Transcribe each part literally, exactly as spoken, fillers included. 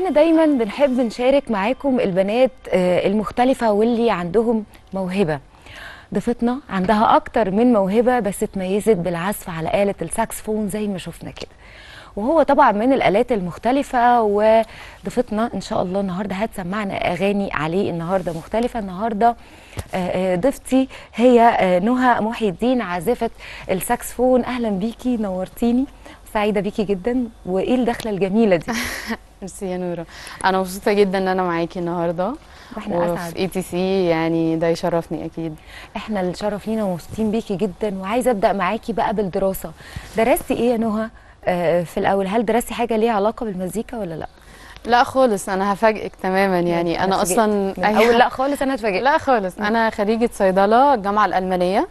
احنا دايما بنحب نشارك معاكم البنات المختلفة واللي عندهم موهبة. ضيفتنا عندها اكتر من موهبة بس اتميزت بالعزف على آلة الساكسفون زي ما شفنا كده، وهو طبعا من الآلات المختلفة. وضيفتنا ان شاء الله النهارده هتسمعنا اغاني عليه النهارده مختلفة. النهارده ضيفتي هي نهى محي الدين، عازفة الساكسفون. اهلا بيكي، نورتيني، سعيدة بيكي جدا. وايه الدخلة الجميلة دي؟ ميرسي يا نورة، انا مبسوطة جدا ان انا معاكي النهارده واحنا اسعد. في اي تي سي، يعني ده يشرفني اكيد. احنا اللي شرف لينا ومبسوطين بيكي جدا. وعايزه ابدا معاكي بقى بالدراسه. درستي ايه يا نهى آه في الاول؟ هل درستي حاجه ليها علاقه بالمزيكا ولا لا؟ لا خالص، انا هفاجئك تماما. يعني انا, أنا اصلا من اول لا خالص انا اتفاجئت. لا خالص، انا خريجه صيدله الجامعه الالمانيه.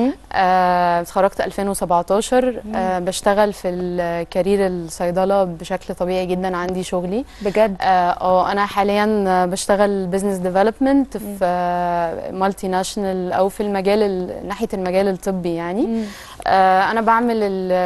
آه اتخرجت ألفين وسبعتاشر. آه بشتغل في الكارير الصيدله بشكل طبيعي جدا، عندي شغلي بجد. اه انا حاليا بشتغل بزنس ديفلوبمنت في آه مالتي ناشونال، او في المجال ناحيه المجال الطبي يعني. آه انا بعمل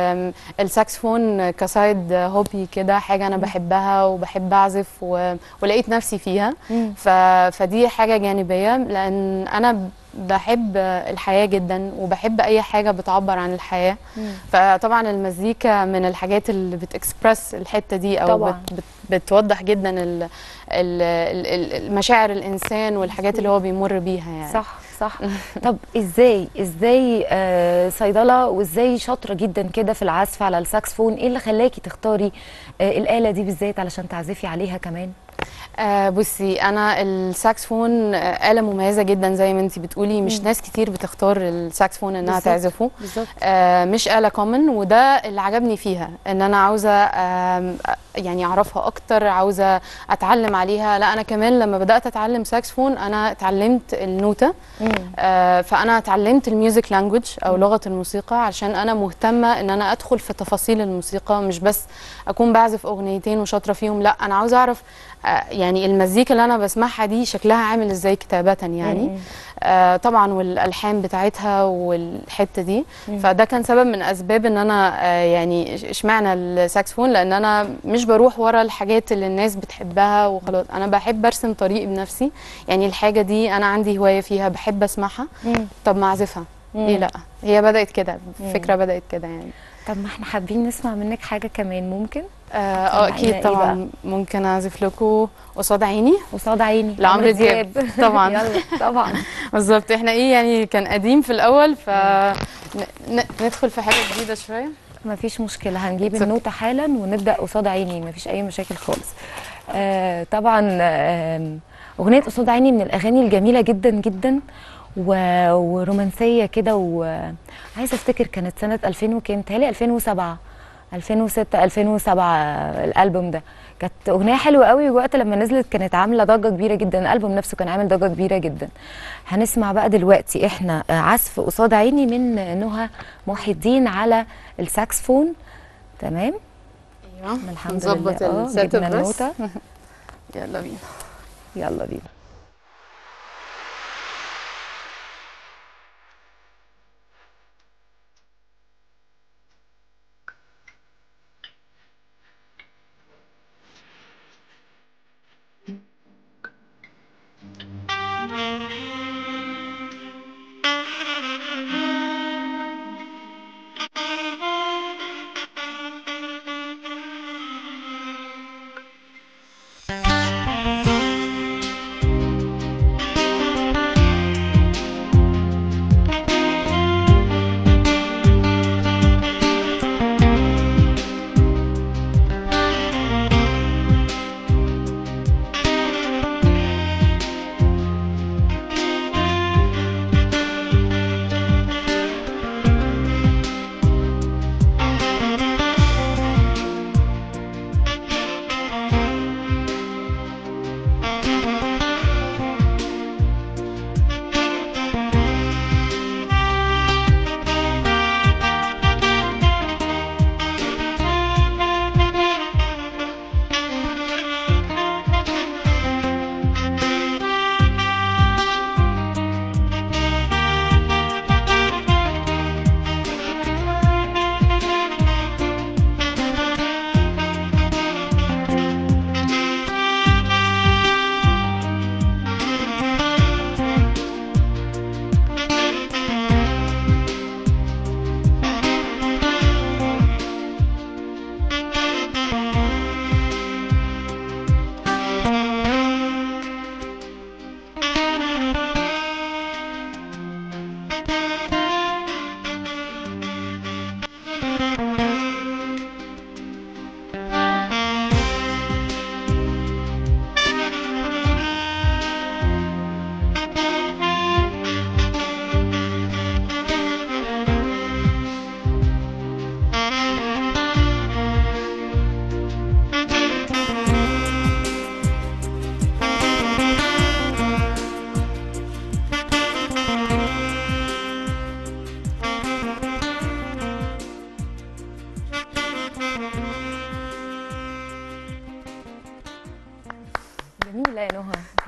الساكسفون كسايد هوبي كده، حاجه انا بحبها وبحب اعزف و... ولقيت نفسي فيها. ف... فدي حاجه جانبيه، لان انا بحب الحياة جدا وبحب أي حاجة بتعبر عن الحياة. مم. فطبعا المزيكا من الحاجات اللي بتكسبرس الحتة دي، أو بت بت بتوضح جدا ال ال المشاعر الإنسان والحاجات اللي هو بيمر بيها يعني. صح صح. طب ازاي ازاي آه صيدلة وازاي شاطرة جدا كده في العزف على الساكسفون؟ ايه اللي خلاكي تختاري آه الآلة دي بالذات علشان تعزفي عليها كمان؟ آه بصي، انا الساكسفون آه آلة مميزة جدا زي ما انتي بتقولي. مش مم. ناس كتير بتختار الساكسفون انها بالزبط. تعزفه. بالظبط. آه مش آلة كومن، وده اللي عجبني فيها، ان انا عاوزة آه يعني اعرفها اكتر، عاوزة اتعلم عليها. لا انا كمان لما بدأت اتعلم ساكسفون انا اتعلمت النوتة. آه فانا اتعلمت الميوزك لانجوج او مم. لغة الموسيقى، عشان انا مهتمة ان انا ادخل في تفاصيل الموسيقى، مش بس اكون بعزف اغنيتين وشاطرة فيهم. لا انا عاوزة اعرف يعني المزيكا اللي انا بسمعها دي شكلها عامل ازاي كتابة يعني. آه طبعا والالحان بتاعتها والحته دي. مم. فده كان سبب من اسباب ان انا آه يعني اشمعنى الساكسفون، لان انا مش بروح ورا الحاجات اللي الناس بتحبها وخلاص. انا بحب ارسم طريقي بنفسي، يعني الحاجه دي انا عندي هوايه فيها، بحب اسمعها. مم. طب ما اعزفها، ليه لا؟ هي بدات كده، الفكره بدات كده يعني. طب ما احنا حابين نسمع منك حاجه كمان، ممكن؟ اه اكيد طبعا. ممكن اعزف لكم قصاد عيني. قصاد عيني لعمرو دياب طبعا. يلا طبعا. بالظبط. احنا ايه يعني، كان قديم في الاول، ف ندخل في حاجه جديده شويه. مفيش مشكله، هنجيب النوتة حالا ونبدا قصاد عيني، مفيش اي مشاكل خالص. آه طبعا آه اغنيه قصاد عيني من الاغاني الجميله جدا جدا ورومانسيه كده. وعايزه افتكر كانت سنه ألفين وكام، تهيألي ألفين وسبعة ألفين وستة ألفين وسبعة الالبوم ده. كانت اغنيه حلوه قوي، وقت لما نزلت كانت عامله ضجه كبيره جدا. الالبوم نفسه كان عامل ضجه كبيره جدا. هنسمع بقى دلوقتي احنا عزف قصاد عيني من نهى محي الدين على الساكسفون. تمام. ايوه الحمد لله. نظبط السيت اب بس. يلا بينا يلا بينا.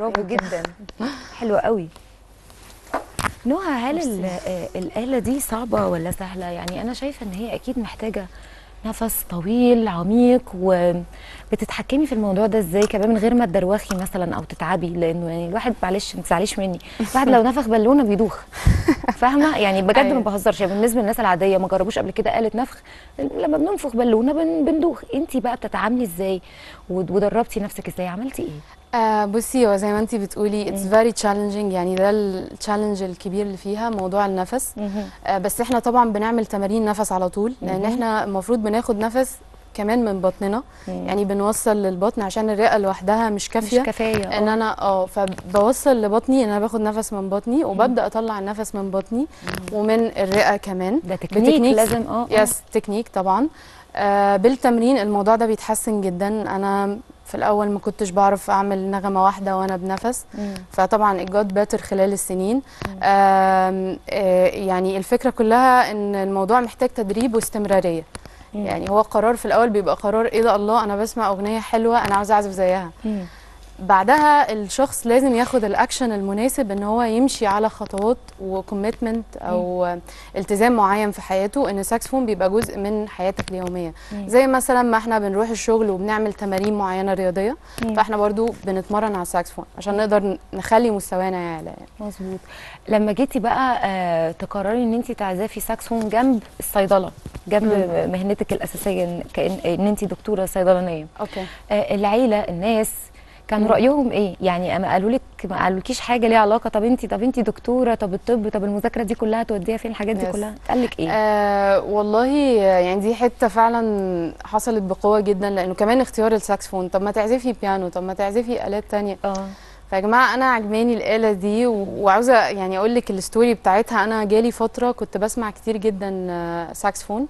برافو جدا. حلو قوي. نهى، هل ال- آه، الآلة دي صعبة ولا سهلة؟ يعني أنا شايفة إن هي أكيد محتاجة نفس طويل عميق، وبتتحكمي في الموضوع ده ازاي كمان من غير ما تدروخي مثلا او تتعبي؟ لانه يعني الواحد، معلش ما تزعليش مني، الواحد لو نفخ بالونه بيدوخ. فاهمه يعني بجد ما بهزرش. يعني بالنسبه للناس العاديه ما جربوش قبل كده آلة نفخ، لما بننفخ بالونه بن- بندوخ. انت بقى بتتعاملي ازاي ودربتي نفسك ازاي؟ عملتي ايه؟ آه بصي، هو زي ما انتي بتقولي اتس فيري تشالنجينج، يعني ده التشالنج الكبير اللي فيها موضوع النفس. آه بس احنا طبعا بنعمل تمارين نفس على طول، لان احنا المفروض بناخد نفس كمان من بطننا. مم. يعني بنوصل للبطن عشان الرئه لوحدها مش كافيه، مش كفايه ان انا اه فبوصل لبطني ان انا باخد نفس من بطني وببدا اطلع النفس من بطني مم. ومن الرئه كمان. ده تكنيك لازم. اه يس تكنيك طبعا. آه بالتمرين الموضوع ده بيتحسن جدا. انا في الاول ما كنتش بعرف اعمل نغمه واحده وانا بنفس، مم. فطبعا الجود باتر خلال السنين. آه آه يعني الفكره كلها ان الموضوع محتاج تدريب واستمراريه. مم. يعني هو قرار في الاول بيبقى قرار ايه ده، الله انا بسمع اغنيه حلوه انا عاوزه اعزف زيها. مم. بعدها الشخص لازم ياخد الاكشن المناسب، ان هو يمشي على خطوات وكوميتمنت او مم. التزام معين في حياته، ان الساكسفون بيبقى جزء من حياتك اليوميه. مم. زي مثلا ما احنا بنروح الشغل وبنعمل تمارين معينه رياضيه، مم. فاحنا برضو بنتمرن على الساكسفون عشان نقدر نخلي مستوانا يعلى. يعني مظبوط. لما جيتي بقى آه تقرري ان انت تعزفي ساكسفون جنب الصيدله، جنب مم. مهنتك الاساسيه، كأن ان انت دكتوره صيدلانيه، اوكي، آه العيله الناس كانوا رايهم ايه؟ يعني ما قالوا لك، ما قالولكيش حاجه ليها علاقه؟ طب انت طب انت دكتوره، طب الطب، طب المذاكره دي كلها توديها فين؟ الحاجات دي كلها قال لك ايه؟ آه والله يعني دي حته فعلا حصلت بقوه جدا، لانه كمان اختيار الساكسفون، طب ما تعزفي بيانو، طب ما تعزفي آلات تانية. اه فيا جماعه انا عجباني الآلة دي وعاوزه يعني اقول لك الستوري بتاعتها. انا جالي فتره كنت بسمع كتير جدا ساكسفون،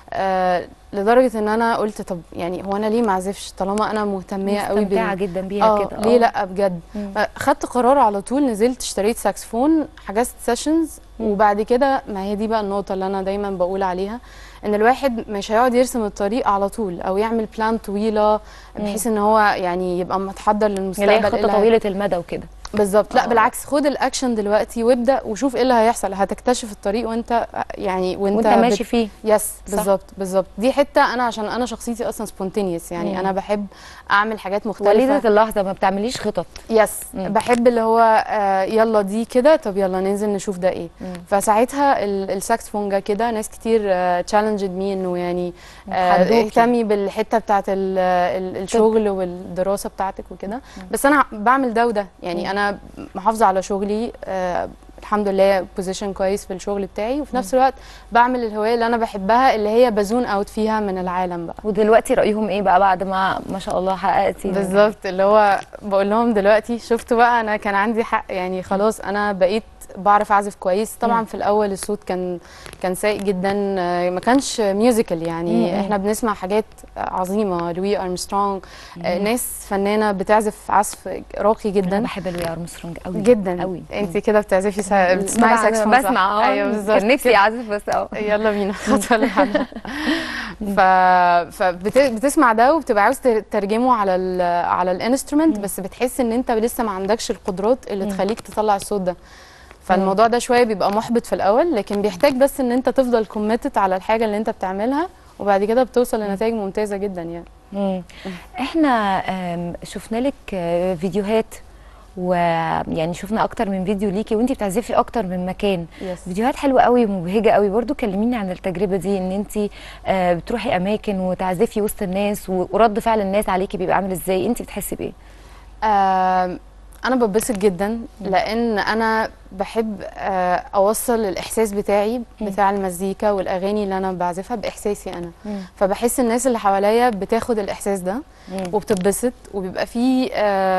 آه لدرجه ان انا قلت طب يعني هو انا ليه ما اعزفش طالما انا مهتميه قوي بال مستمتعه جدا بيها آه كده. ليه لا بجد. خدت قرار على طول، نزلت اشتريت ساكسفون، حجزت سيشنز. وبعد كده ما هي دي بقى النقطه اللي انا دايما بقول عليها، ان الواحد مش هيقعد يرسم الطريق على طول او يعمل بلان طويله بحيث ان هو يعني يبقى متحضر للمستقبل. اللي هي خطه طويله المدى وكده. بالظبط. لا بالعكس، خد الاكشن دلوقتي وابدا وشوف ايه اللي هيحصل. هتكتشف الطريق وانت يعني وانت, وانت ماشي بت... فيه. يس بالظبط بالظبط. دي حته انا عشان انا شخصيتي اصلا سبونتينيوس، يعني مم. انا بحب اعمل حاجات مختلفه، وليده اللحظه، ما بتعمليش خطط. يس مم. بحب اللي هو آه يلا دي كده، طب يلا ننزل نشوف ده ايه. مم. فساعتها الساكسفون جا كده، ناس كتير تشالنجد مي انه يعني آه اهتمي بالحته بتاعت ال ال الشغل والدراسه بتاعتك وكده. بس انا بعمل ده وده، يعني مم. انا انا محافظه على شغلي، آه الحمد لله بوزيشن كويس في الشغل بتاعي، وفي نفس الوقت بعمل الهوايه اللي انا بحبها اللي هي بزون اوت فيها من العالم بقى. ودلوقتي رايهم ايه بقى بعد ما ما شاء الله حققتي؟ بالظبط، اللي هو بقول لهم دلوقتي شفتوا بقى انا كان عندي حق، يعني خلاص انا بقيت بعرف اعزف كويس. طبعا في الاول الصوت كان كان سيء جدا، ما كانش ميوزيكال يعني. مم. احنا بنسمع حاجات عظيمه، لوي ارمسترونج، ناس فنانه بتعزف عزف راقي جدا. انا بحب لوي ارمسترونج قوي جدا قوي. انت كده بتعزفي سا... بتسمعي ساكسفون؟ بسمع. اه ايوه بالظبط، كان نفسي اعزف بس اه يلا بينا خطوه لحد. ف فبتسمع ده وبتبقى عاوز تترجمه على ال على الانسترومنت، بس بتحس ان انت لسه ما عندكش القدرات اللي مم. تخليك تطلع الصوت ده. فالموضوع ده شويه بيبقى محبط في الاول، لكن بيحتاج بس ان انت تفضل كوميتد على الحاجه اللي انت بتعملها، وبعد كده بتوصل لنتائج ممتازه جدا يعني. مم. احنا شفنا لك فيديوهات، ويعني شفنا اكتر من فيديو ليكي وانتي بتعزفي اكتر من مكان. يس. فيديوهات حلوه قوي ومبهجه قوي. برضو كلميني عن التجربه دي، ان انتي بتروحي اماكن وتعزفي وسط الناس، ورد فعل الناس عليكي بيبقى عامل ازاي؟ انتي بتحسي بايه؟ آه انا ببسط جدا، لان انا بحب اوصل الاحساس بتاعي بتاع المزيكا والاغاني اللي انا بعزفها باحساسي انا. مم. فبحس الناس اللي حواليا بتاخد الاحساس ده مم. وبتتبسط، وبيبقى فيه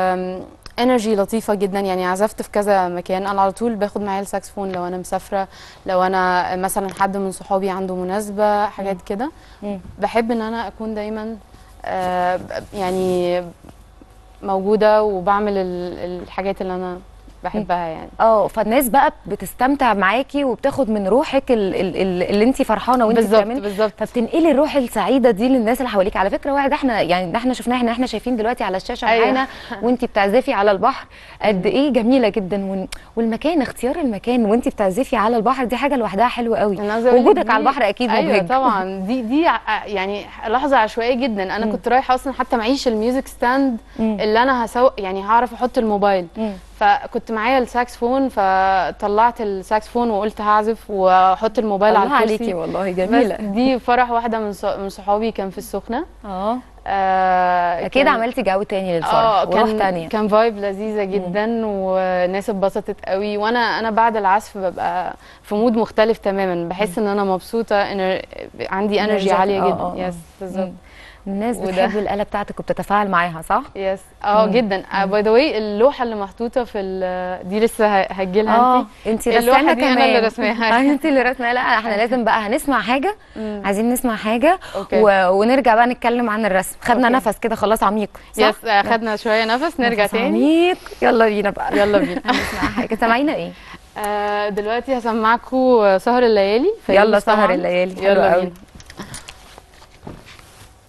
انرجي لطيفه جدا. يعني عزفت في كذا مكان، انا على طول باخد معايا الساكسفون لو انا مسافره، لو انا مثلا حد من صحابي عنده مناسبه، حاجات كده. بحب ان انا اكون دايما يعني موجوده وبعمل الحاجات اللي انا بحبها يعني. اه فالناس بقى بتستمتع معاكي وبتاخد من روحك ال- ال- ال- اللي انت فرحانه وانت بالظبط بتعملي، بالظبط. فبتنقلي الروح السعيده دي للناس اللي حواليك. على فكره واحد احنا يعني احنا شفناه، احنا احنا شايفين دلوقتي على الشاشه أيوة. معانا وانت بتعزفي على البحر قد ايه جميله جدا، وال- والمكان، اختيار المكان وانت بتعزفي على البحر دي حاجه لوحدها حلوه قوي. أنا عايزة أقول لك وجودك دي- على البحر اكيد مبهج. ايوه طبعا. دي دي ع- يعني لحظه عشوائيه جدا. انا مم. كنت رايحه اصلا حتى معيش الميوزك ستاند مم. اللي انا هسوق يعني هعرف احط الموبايل. مم. فكنت معايا الساكسفون، فطلعت الساكسفون وقلت هعزف واحط الموبايل على الله الكرسي. عليكي والله بس جميله. دي فرح واحده من ص- من صحابي كان في السخنه. اه آه اكيد كان- عملتي جو تاني للفرح اه وروح كان تانية. كان فايب لذيذه جدا والناس اتبسطت قوي. وانا انا بعد العزف ببقى في مود مختلف تماما، بحس ان انا مبسوطه، إن عندي انرجي Energetic. عاليه آه، جدا. آه، آه. يس بالظبط. مم. الناس وده- بتحب الآلة بتاعتك وبتتفاعل معاها صح؟ يس اه مم. جدا. باي ذا واي اللوحه اللي محطوطه في ال- دي لسه هجي لها اه انت. انت اللوحة رسماها دي كمان. أنا اللي رسماها. ايوه انت اللي رسماها. لا احنا لازم بقى هنسمع حاجه، مم. عايزين نسمع حاجه أوكي. و... ونرجع بقى نتكلم عن الرسم. خدنا أوكي. نفس كده خلاص عميق صح؟ يس آه، خدنا شويه نفس، نرجع نفس تاني. عميق. يلا بينا بقى. يلا بينا. هنسمع حاجه. سامعينا ايه؟ آه دلوقتي هسمعكم سهر الليالي. يلا فيروز طبعاً. سهر الليالي. حلو يلا قوي. بينا.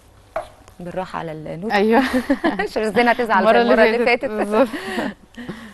بالراحه على النوت ايوه عشان الزينه تزعل المره زي المره اللي اللي فاتت فاتت. بالظبط.